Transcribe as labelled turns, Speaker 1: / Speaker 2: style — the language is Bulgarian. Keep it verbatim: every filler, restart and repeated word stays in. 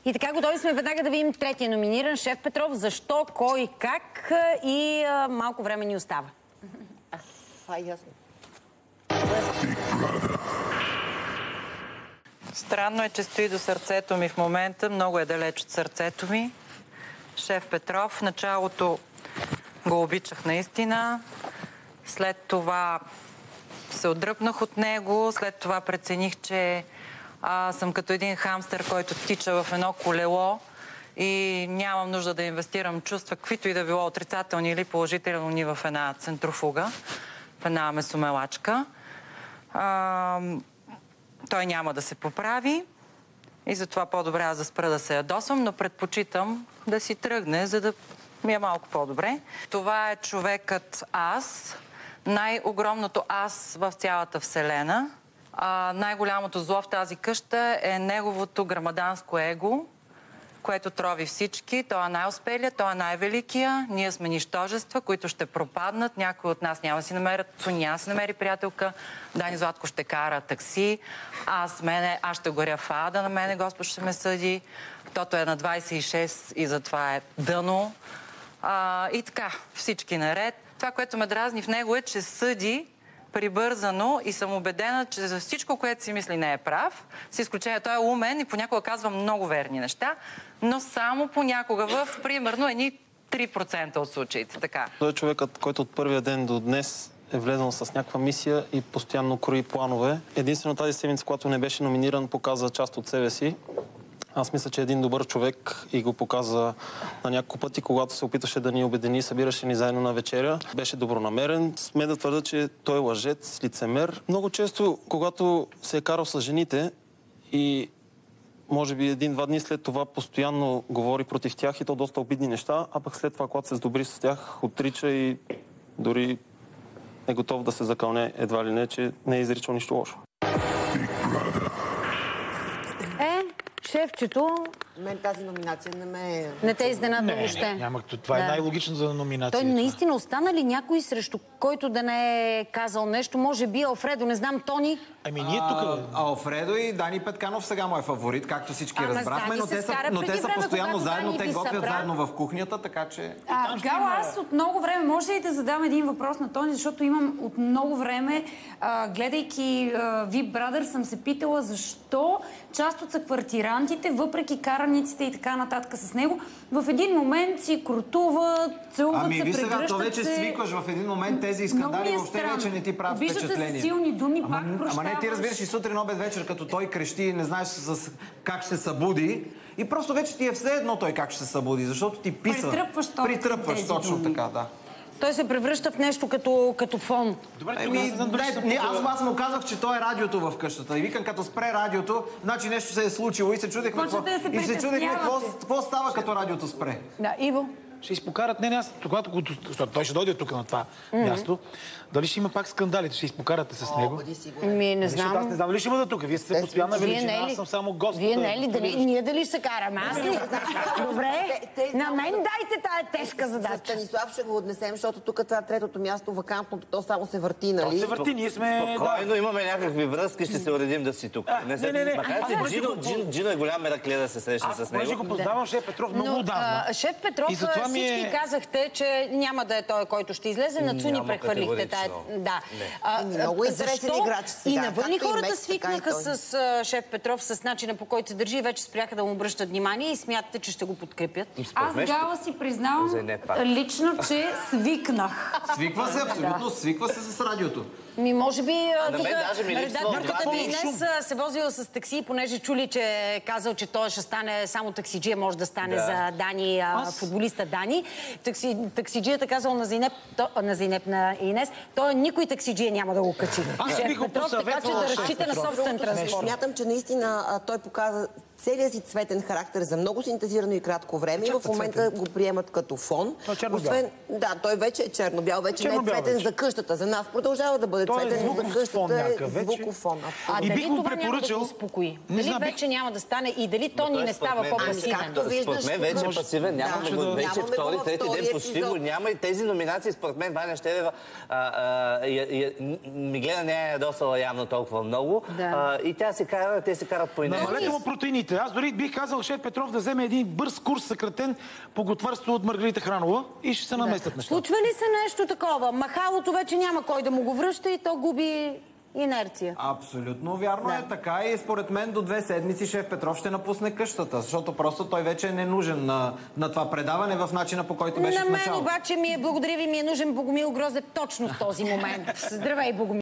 Speaker 1: И така, готови сме веднага да видим третия номиниран, Шеф Петров. Защо, кой, как и а, малко време ни остава.
Speaker 2: А, това е ясно.
Speaker 3: Странно е, че стои до сърцето ми в момента. Много е далеч от сърцето ми. Шеф Петров. В началото го обичах наистина. След това се отдръпнах от него. След това прецених, че а, съм като един хамстер, който тича в едно колело и нямам нужда да инвестирам чувства, каквито и да било отрицателни или положителни в една центрофуга, в една месомелачка. А, той няма да се поправи и затова по-добре аз да спра да се ядосвам, но предпочитам да си тръгне, за да ми е малко по-добре. Това е човекът аз, най-огромното аз в цялата вселена. Най-голямото зло в тази къща е неговото грамаданско его, което трови всички. Той е най-успелия, той е най-великия. Ние сме нищожества, които ще пропаднат. Някои от нас няма да си намерят, Соня няма да си намери приятелка. Дани Златко ще кара такси. Аз, мене, аз ще горя в ада, на мене Господ ще ме съди. Тото е на двайсет и шест и затова е дъно. А, и така, всички наред. Това, което ме дразни в него е, че съди прибързано и съм убедена, че за всичко, което си мисли, не е прав. С изключение, той е умен и понякога казва много верни неща, но само понякога в, примерно, едни три процента от случаите. Така.
Speaker 4: Той е човекът, който от първия ден до днес е влезъл с някаква мисия и постоянно крои планове. Единствено тази седмица, когато не беше номиниран, показа част от себе си. Аз мисля, че е един добър човек и го показа на няколко пъти, когато се опиташе да ни обедини, събираше ни заедно на вечеря. Беше добронамерен. Сме да твърда, че той е лъжец, лицемер. Много често, когато се е карал с жените и може би един-два дни след това постоянно говори против тях и то доста обидни неща, а пък след това, когато се сдобри с тях, отрича и дори е готов да се закълне едва ли не, че не е изричал нищо лошо.
Speaker 1: Шефчето...
Speaker 2: Мен тази номинация не ме...
Speaker 1: Не те изненадва въобще.
Speaker 5: Няма, това е
Speaker 1: да.
Speaker 5: най-логично за номинация.
Speaker 1: Той наистина остана ли някой, срещу който да не е казал нещо? Може би Алфредо, не знам, Тони?
Speaker 5: Ами ние тук...
Speaker 6: Алфредо и Дани Петканов сега му е фаворит, както всички
Speaker 1: Ама
Speaker 6: разбрахме, но те са, но те са
Speaker 1: време,
Speaker 6: постоянно заедно,
Speaker 1: Дани
Speaker 6: те готвят
Speaker 1: събра... заедно
Speaker 6: в кухнята, така че...
Speaker 7: А, Гала, аз от много време, може ли да задам един въпрос на Тони, защото имам от много време, а, гледайки Вип Брадър, съм се питала защо част от съквартирантите, въпреки караниците и така нататък с него, в един момент си крутуват, целуват
Speaker 6: ами,
Speaker 7: се, прегръщат се.
Speaker 6: Ами ви сега, то вече свикваш в един момент тези скандали,
Speaker 7: е
Speaker 6: въобще вече не ти правят
Speaker 7: впечатление.
Speaker 6: впечатление.
Speaker 7: Виждате се силни думи,
Speaker 6: ама,
Speaker 7: пак прощаваш.
Speaker 6: Ама не, ти разбираш и сутрин, обед, вечер, като той крещи и не знаеш с как ще се събуди. И просто вече ти е все едно той как ще се събуди, защото ти писва.
Speaker 7: Притръпваш,
Speaker 6: Притръпваш точно
Speaker 7: думи.
Speaker 6: така, да.
Speaker 1: Той се превръща в нещо като, като фон.
Speaker 5: Добре,
Speaker 6: Еми, не, не, аз, аз му казах, че той е радиото в къщата. И викам, като спре радиото, значи нещо се е случило и се чудехме какво,
Speaker 7: да се
Speaker 6: и се чудехме какво,
Speaker 7: притеснявате.
Speaker 6: какво става, като радиото спре.
Speaker 1: Да, Иво.
Speaker 5: Ще изпокарат, не, не, аз, когато, защото той ще дойде тук на това mm-hmm. място, дали ще има пак скандалите, ще изпокарате с него?
Speaker 1: Ми, не знам.
Speaker 5: Аз не знам дали ще бъда тук, вие сте постоянна величина, аз съм само гост.
Speaker 1: Вие не ли, дали, ние дали ще се караме? Аз ли? Добре, на мен дайте тая тежка задача.
Speaker 2: Станислав ще го отнесем, защото тук това третото място, вакантното, то само се върти, нали?
Speaker 5: То се върти, ние сме...
Speaker 8: Спокойно, имаме някакви връзки, ще се уредим да си тук.
Speaker 5: Не, не, не.
Speaker 8: Макар че Джино е голям меракле да се срещне с него.
Speaker 5: Аз го познавам Шеф Петров много отдавна.
Speaker 1: Шеф Петров, всички казахте, че няма да е той, който ще излезе. На Цуни прехвърлихте тая... Да.
Speaker 2: Много интересен играч сега.
Speaker 1: И навън хората свикнаха с Шеф Петров, с начина, по който се държи и вече спряха да му обръщат внимание и смятате, че ще го подкрепят.
Speaker 7: Аз, Гала, си признавам лично, че свикнах.
Speaker 6: Свиква се, абсолютно. Свиква се с радиото.
Speaker 1: Ми, може би, тук
Speaker 8: редакторката
Speaker 1: ви днес се возила с такси, понеже чули, че е казал, че той ще стане само таксиджия, може да стане за Дани, футболиста Дани. Таксиджията казал на Зейнеп, на Зейнеп, на Инес, той никой таксиджия няма да го качи.
Speaker 5: Аз би го посъветвала,
Speaker 1: така че да разчита на собствен транспорт.
Speaker 2: Смятам, че наистина той показа целият си цветен характер за много синтезирано и кратко време и в момента го приемат като фон. Освен, да, той вече е черно-бял, вече не е цветен за къщата. За нас продължава да бъде цветен за къщата, е звуков фон.
Speaker 1: А дали това няма да го успокои? Дали вече няма да стане и дали Тони не става по-пасивен?
Speaker 8: Според мен вече е пасивен, няма да го вече втори, трети ден почти го няма и тези номинации, според мен, Ваня Щерева ми гледа, не е ядосала явно толкова много и тя се кара, те се карат по инерция.
Speaker 5: жените. Аз дори бих казал шеф Петров да вземе един бърз курс съкратен по готварство от Маргарита Хранова и ще се наместят
Speaker 1: да.
Speaker 5: неща.
Speaker 1: Случва ли се нещо такова? Махалото вече няма кой да му го връща и то губи инерция.
Speaker 6: Абсолютно вярно
Speaker 1: да.
Speaker 6: е така и според мен до две седмици шеф Петров ще напусне къщата, защото просто той вече е ненужен на, на това предаване в начина, по който беше
Speaker 1: на
Speaker 6: в началото.
Speaker 1: На мен обаче ми е, благодаря ви, ми е нужен Богомил Грозев точно в този момент. Здравей, Богомил.